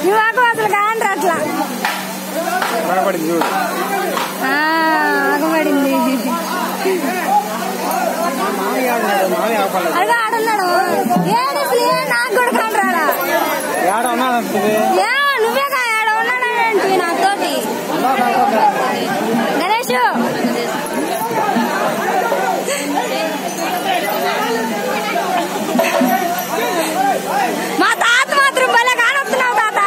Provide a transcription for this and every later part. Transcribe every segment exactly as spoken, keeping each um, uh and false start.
నువ్వు అసలు కాండ్రా అట్లా ఆగబడింది. అదే ఆడున్నాడు ఏడు నాకు కూడా కాండ్రాడా నువ్వే ఆడ ఉన్నాడంటే నాతోటి గణేష్. మా తాత మాత్రం భలే కానొస్తున్నావు తాత.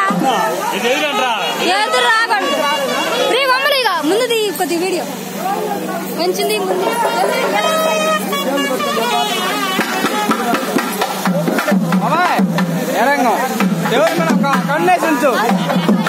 ఎదురు రాకండి రీ బొమ్మలు ఇక ముందుది కొద్ది వీడియో మంచింది ముందు. ఎవరు మనం కన్నేసించు